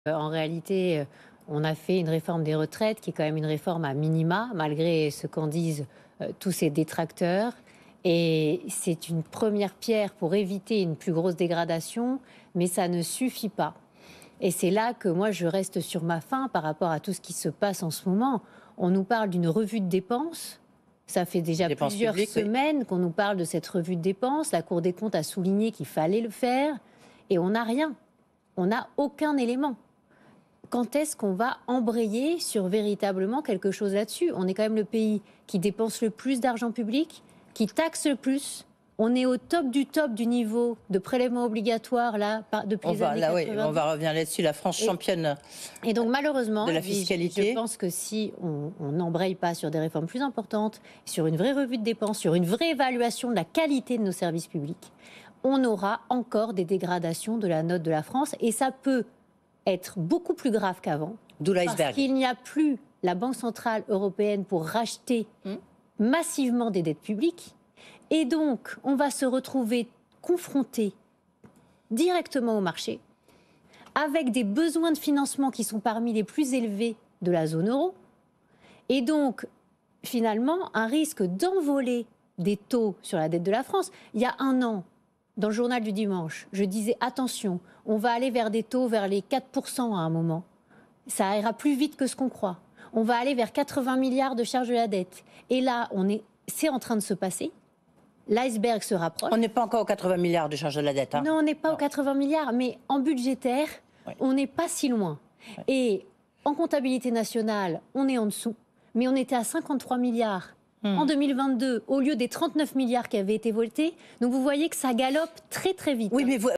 En réalité, on a fait une réforme des retraites qui est quand même une réforme à minima, malgré ce qu'en disent tous ces détracteurs. Et c'est une première pierre pour éviter une plus grosse dégradation, mais ça ne suffit pas. Et c'est là que moi, je reste sur ma faim par rapport à tout ce qui se passe en ce moment. On nous parle d'une revue de dépenses. Ça fait déjà plusieurs semaines qu'on nous parle de cette revue de dépenses. La Cour des comptes a souligné qu'il fallait le faire. Et on n'a rien. On n'a aucun élément. Quand est-ce qu'on va embrayer sur véritablement quelque chose là-dessus? On est quand même le pays qui dépense le plus d'argent public, qui taxe le plus. On est au top du niveau de prélèvements obligatoires là, depuis les années 80. On va revenir là-dessus, la France championne et donc malheureusement, de la fiscalité. Je pense que si on n'embraye pas sur des réformes plus importantes, sur une vraie revue de dépenses, sur une vraie évaluation de la qualité de nos services publics, on aura encore des dégradations de la note de la France et ça peut être beaucoup plus grave qu'avant. D'où l'iceberg. Parce qu'il n'y a plus la Banque Centrale Européenne pour racheter massivement des dettes publiques. Et donc, on va se retrouver confronté directement au marché, avec des besoins de financement qui sont parmi les plus élevés de la zone euro. Et donc, finalement, un risque d'envoler des taux sur la dette de la France. Il y a un an, dans le journal du dimanche, je disais attention, on va aller vers des taux vers les 4% à un moment. Ça ira plus vite que ce qu'on croit. On va aller vers 80 milliards de charges de la dette. Et là, c'est en train de se passer. L'iceberg se rapproche. On n'est pas encore aux 80 milliards de charges de la dette. Non, on n'est pas aux 80 milliards, mais en budgétaire, on n'est pas si loin. Et en comptabilité nationale, on est en dessous. Mais on était à 53 milliards. En 2022, au lieu des 39 milliards qui avaient été votés. Donc vous voyez que ça galope très très vite. Oui, mais